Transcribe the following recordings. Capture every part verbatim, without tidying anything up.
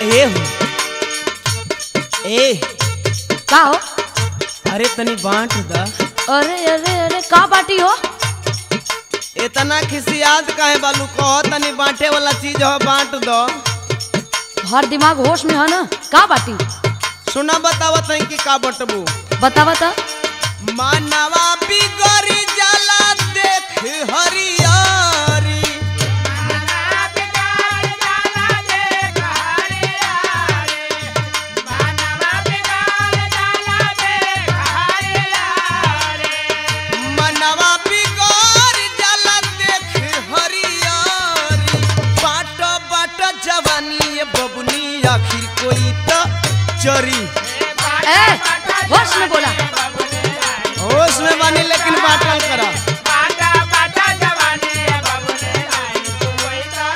ए हो ए का हो? अरे तनी बांट दा। अरे अरे अरे का बाटी हो? इतना खिसियात काहे बालू कहो तनी बांटे वाला चीज हो बांट दो। हर दिमाग होश में है ना? का बाटी? सुना बतावत है कि का बटबू। बता बता। मानवा बिगड़ी जाला देख हरियारी। मनवा बिगड़ी जाला देख हरियारी। बाट बाट जवानी ये बबुनी आखिर कोई तो चोरी। ए होश में बोला। होश में बानी लेकिन बाटल करा। बाटा बाटा जवानी बबुनी आई कोई तो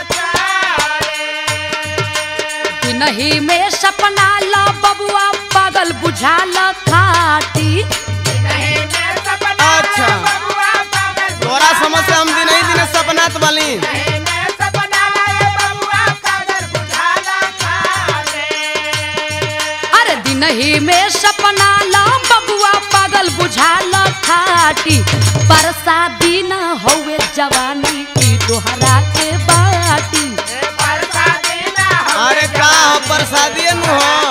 चारे। नहीं में सपना ला बबुआ पागल बुझा ला खाटी। नहीं में सपना अच्छा बबुआ पागल तोरा समझ से हम दिन ही दिन सपनात वाली। नहीं में सपना लाए बबुआ पागल बुझा ला खाले। अरे दिन ही में सपना ला बबुआ पागल बुझा ला खाटी। परसादी ना होवे जवानी की दोहरा के बाटी। परसादी ना हो अरे का हो प्रसादी नु हो।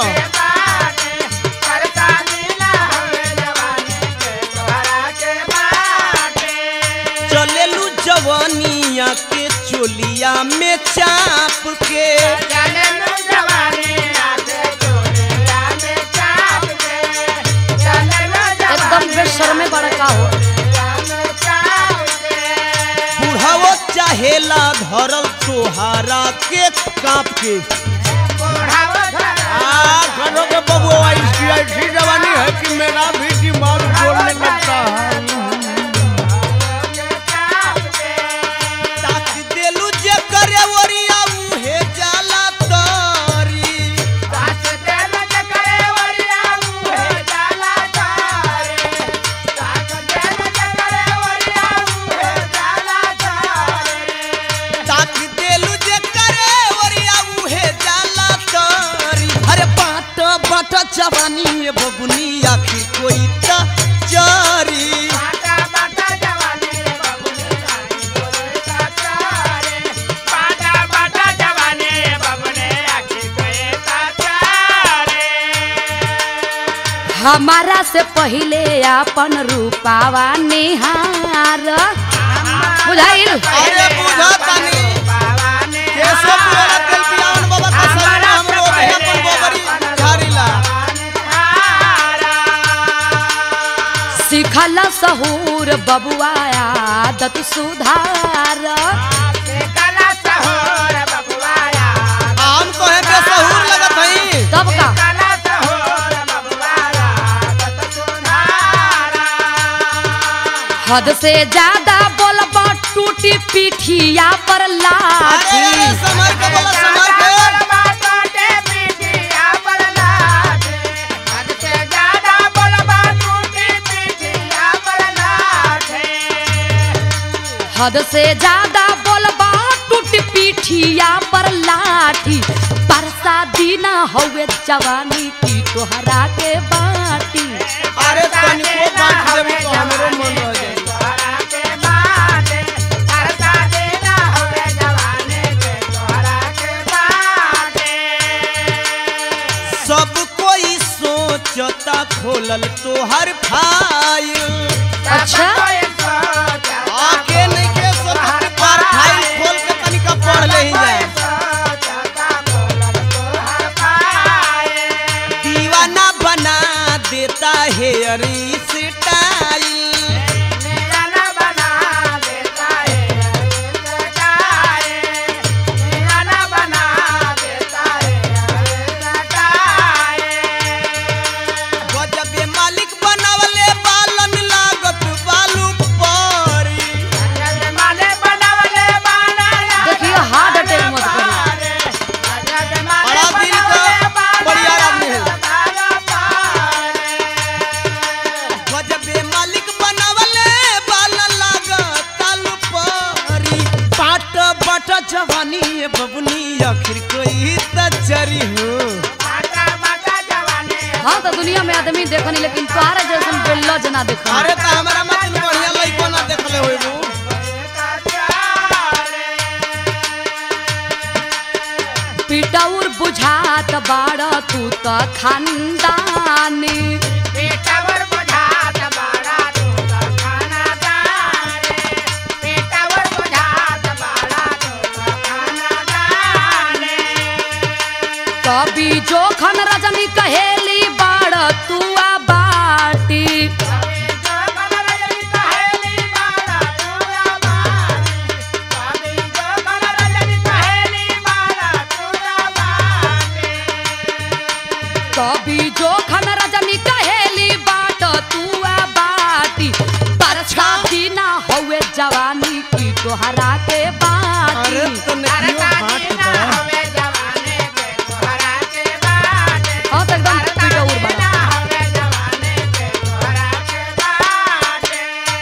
परसादी ना होवे जवानी के तोहरा के बाटे। चलेलू जवानिया के चोलिया में चाप के। चलेलू जवानी आके चोलिया में चाप के। चलेलू एकदम बेशर्मे बड़ा का हो। बुढ़ावो चाहेला धरल तोहारा के काप के। आ करो के बबुआ इसकी ऐसी जवानी है कि मेरा भी दिमाग बोलने लगता है। ताक देलू जे करे वरिया उहे जाला तारी। ताक देलू जे करे वरिया उहे जाला तारी। अरे बाट बाट जवानी में बबुनी आखिर कोई ता चारी। हमारा से पहले अपन रूपावा निहार बुझाइल। अरे बुझा तानी केसो पूरा तेल पियावन बाबा का सलाम हमरो है अपन गोबरी झाड़ीला। सिखल सहूर बबुआ आदत सुधार। आम को है के सहूर लगत हई। तब का हद से ज्यादा बोलबा टूटी पीठिया पर लाठी। अरे अरे समर के बोला समर के। हद से ज्यादा बोलबा टूटी पीठिया पर लाठी। परसादी ना होवे जवानी की तोहरा के बाटी। अरे तनिको बांट देबू तो हमरो मन रह जाई। सब कोई सोचता खोलल तोहर फाइल। अच्छा आके नहीं के सोचत पर फाइल खोल के तनिका पढ़ ले ही जाए। दीवाना बना देता है अरे स्टाइल। गजबे मालिक बनावले बालन लागत बालू बाट बाट जवानी ये बबुनी आखिर कोई तजरी हो। बाटा बाटा जवानी हाँ तो दुनिया में आदमी देखनी लेकिन तोहरा जैसन बेल्लो जना देखनी। अरे तो हमारा मतलब बढ़िया लइको ना देखले होइबू। पिटौर बुझात बाड़ा तू तो खानदानी। पेटावर बुझात बाड़ा तू तो खानदानी। पेटावर बुझात बाड़ा तू तो खानदानी। कभी जोखन रजनी कहेली बाड़ा तू आ बाटी। कभी जो कलर रजनी कहेली बाड़ा तू आ बाटी। कभी जो कलर रजनी कहेली बाड़ा तू आ बाटी। कभी जोखन रजनी कहेली बाट तू आ बाटी। बरसाती ना होवे जवानी की तोहरा के बाटी। अरे तो नकियो बाट ना बा। हवे जवानी के तोहरा के बाटे। हाँ तो एकदम पिटौर बाड़ा। ना हवे जवानी के तोहरा के बाटे।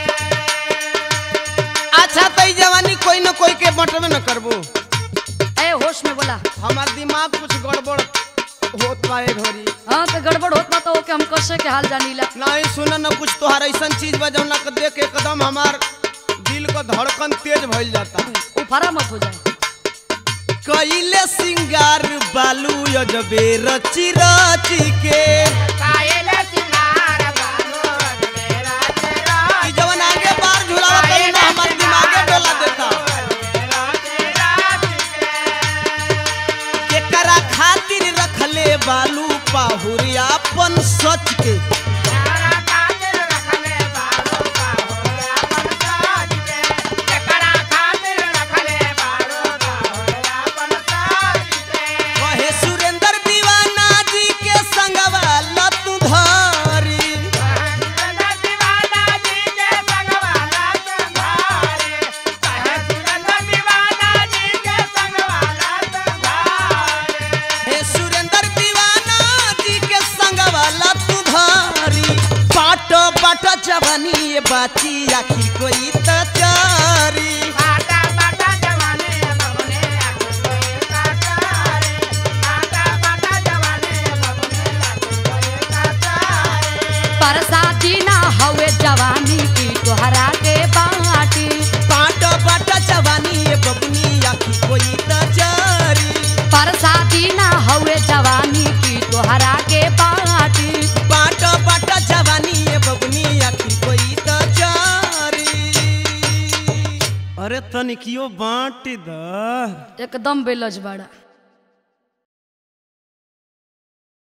अच्छा तो ई जवानी कोई न कोई के बटवे न करबू। ए होश में बोला। हमार दिमाग कुछ गड़बड़ होत बा ए घड़ी। हाँ तो गड़बड़ होत बा तो ओके हम कैसे के हाल जानीला। नहीं सुन न कुछ तोहार ऐसन चीज बा जौना के देख के एकदम हमार दिल का धड़कन तेज भइल जाता। उफारा मत हो जाए। कइले सिंगार बालू अजबे रची रची के। कायल सिंगार बालो मेरा तेरा ई जवन आगे बार झुलावा तनी ना हमार दिमागे डोला देता। मेरा तेरा केकरा खातिर रखले बालू पाहुरिया अपन सच के। तेरा खातिर रखले बालो बाहुरा अपन साज के। तेरा खातिर रखले बालो बाहुरा अपन साज के। कहे सुरेंद्र दीवाना जी के संगवा लतू धरी। सुरेंद्र दीवाना जी के संगवाला तुम्हारे। कहे सुरेंद्र दीवाना जी के संगवाला तुम्हारे। हे सुरेंद्र दीवाना जी के संगवा लतू धरी। बाट बाट जवानी ये बाची आखिर कोई तचारी। बाटा बाटा जवानी बबने आके कोई काटारे। बाटा बाटा जवानी बबने आके कोई काटारे। बरसाती ना होवे जवानी की तोहरा के बाटी। बाट बाट जवानी ये बबुनी आखिर कोई तचारी। बरसाती ना होवे जवानी की तोहरा के बाटी। बाट बाट जवानी ये बबुनी आखिर कोई तचारी। अरे तनिकियो बांट द। एकदम बेलज बाड़ा।